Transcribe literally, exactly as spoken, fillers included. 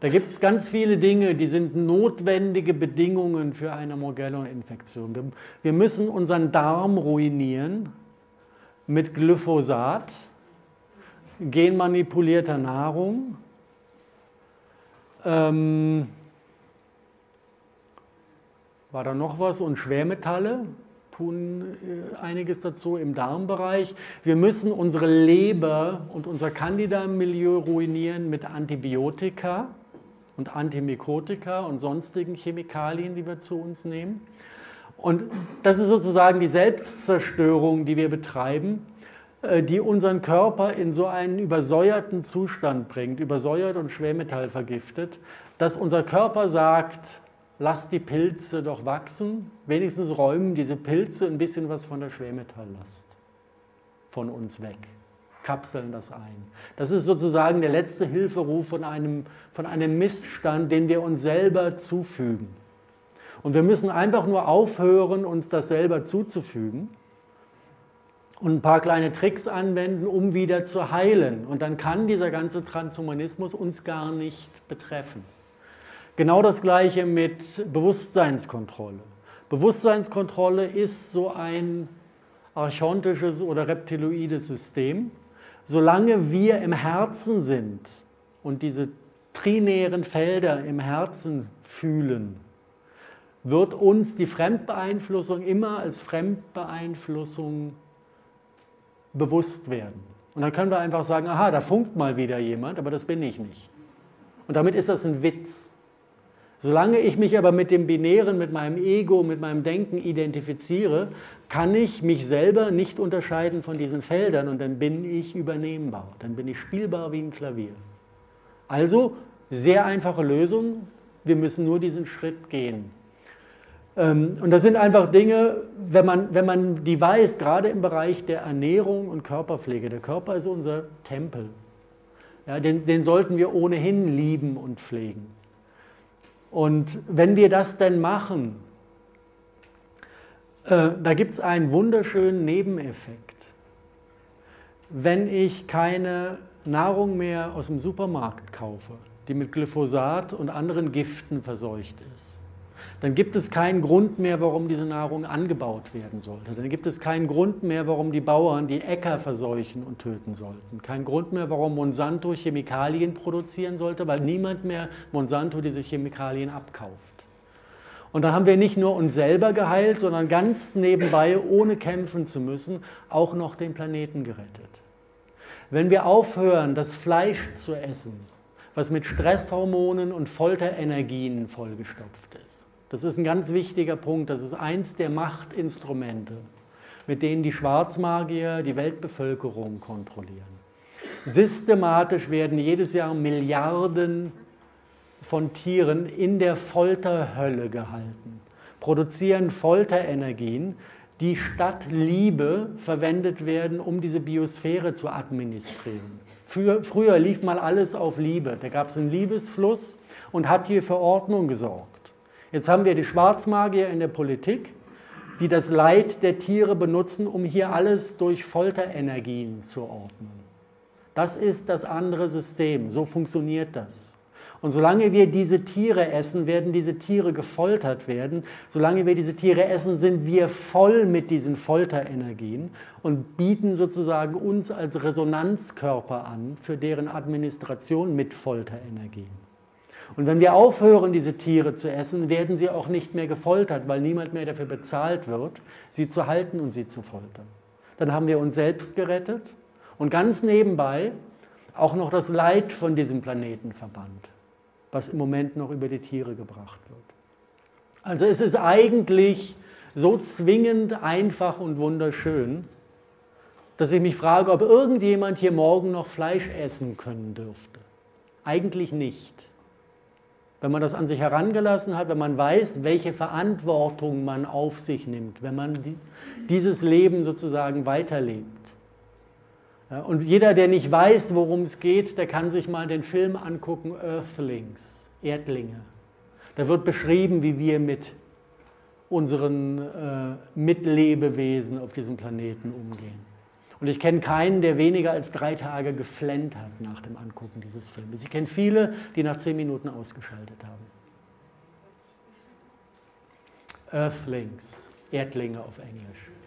Da gibt es ganz viele Dinge, die sind notwendige Bedingungen für eine Morgellon-Infektion. Wir, wir müssen unseren Darm ruinieren mit Glyphosat, genmanipulierter Nahrung, ähm, war da noch was? Und Schwermetalle tun einiges dazu im Darmbereich. Wir müssen unsere Leber und unser Candida-Milieu ruinieren mit Antibiotika und Antimykotika und sonstigen Chemikalien, die wir zu uns nehmen. Und das ist sozusagen die Selbstzerstörung, die wir betreiben, die unseren Körper in so einen übersäuerten Zustand bringt, übersäuert und schwermetallvergiftet, dass unser Körper sagt, lasst die Pilze doch wachsen, wenigstens räumen diese Pilze ein bisschen was von der Schwermetalllast von uns weg, kapseln das ein. Das ist sozusagen der letzte Hilferuf von einem, von einem Missstand, den wir uns selber zufügen. Und wir müssen einfach nur aufhören, uns das selber zuzufügen und ein paar kleine Tricks anwenden, um wieder zu heilen. Und dann kann dieser ganze Transhumanismus uns gar nicht betreffen. Genau das Gleiche mit Bewusstseinskontrolle. Bewusstseinskontrolle ist so ein archontisches oder reptiloides System. Solange wir im Herzen sind und diese trinären Felder im Herzen fühlen, wird uns die Fremdbeeinflussung immer als Fremdbeeinflussung bewusst werden. Und dann können wir einfach sagen, aha, da funkt mal wieder jemand, aber das bin ich nicht. Und damit ist das ein Witz. Solange ich mich aber mit dem Binären, mit meinem Ego, mit meinem Denken identifiziere, kann ich mich selber nicht unterscheiden von diesen Feldern und dann bin ich übernehmbar, dann bin ich spielbar wie ein Klavier. Also, sehr einfache Lösung, wir müssen nur diesen Schritt gehen. Und das sind einfach Dinge, wenn man, wenn man die weiß, gerade im Bereich der Ernährung und Körperpflege, der Körper ist unser Tempel, ja, den, den sollten wir ohnehin lieben und pflegen. Und wenn wir das denn machen, äh, da gibt es einen wunderschönen Nebeneffekt. Wenn ich keine Nahrung mehr aus dem Supermarkt kaufe, die mit Glyphosat und anderen Giften verseucht ist, dann gibt es keinen Grund mehr, warum diese Nahrung angebaut werden sollte. Dann gibt es keinen Grund mehr, warum die Bauern die Äcker verseuchen und töten sollten. Kein Grund mehr, warum Monsanto Chemikalien produzieren sollte, weil niemand mehr Monsanto diese Chemikalien abkauft. Und dann haben wir nicht nur uns selber geheilt, sondern ganz nebenbei, ohne kämpfen zu müssen, auch noch den Planeten gerettet. Wenn wir aufhören, das Fleisch zu essen, was mit Stresshormonen und Folterenergien vollgestopft ist, das ist ein ganz wichtiger Punkt, das ist eins der Machtinstrumente, mit denen die Schwarzmagier die Weltbevölkerung kontrollieren. Systematisch werden jedes Jahr Milliarden von Tieren in der Folterhölle gehalten, produzieren Folterenergien, die statt Liebe verwendet werden, um diese Biosphäre zu administrieren. Für, früher lief mal alles auf Liebe, da gab es einen Liebesfluss und hat hier für Ordnung gesorgt. Jetzt haben wir die Schwarzmagier in der Politik, die das Leid der Tiere benutzen, um hier alles durch Folterenergien zu ordnen. Das ist das andere System, so funktioniert das. Und solange wir diese Tiere essen, werden diese Tiere gefoltert werden. Solange wir diese Tiere essen, sind wir voll mit diesen Folterenergien und bieten sozusagen uns als Resonanzkörper an für deren Administration mit Folterenergien. Und wenn wir aufhören, diese Tiere zu essen, werden sie auch nicht mehr gefoltert, weil niemand mehr dafür bezahlt wird, sie zu halten und sie zu foltern. Dann haben wir uns selbst gerettet und ganz nebenbei auch noch das Leid von diesem Planeten verbannt, was im Moment noch über die Tiere gebracht wird. Also es ist eigentlich so zwingend einfach und wunderschön, dass ich mich frage, ob irgendjemand hier morgen noch Fleisch essen können dürfte. Eigentlich nicht. Wenn man das an sich herangelassen hat, wenn man weiß, welche Verantwortung man auf sich nimmt, wenn man die, dieses Leben sozusagen weiterlebt. Ja, und jeder, der nicht weiß, worum es geht, der kann sich mal den Film angucken, Earthlings, Erdlinge. Da wird beschrieben, wie wir mit unseren äh, Mitlebewesen auf diesem Planeten umgehen. Und ich kenne keinen, der weniger als drei Tage geflennt hat nach dem Angucken dieses Filmes. Ich kenne viele, die nach zehn Minuten ausgeschaltet haben. Earthlings, Erdlinge auf Englisch.